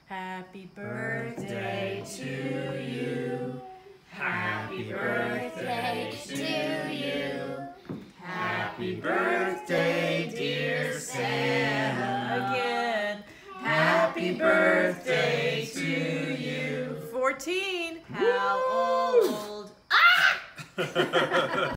Happy birthday to you. Happy birthday to you. Happy birthday, dear Sam. Again. Happy birthday to you. 14. How old? Ah!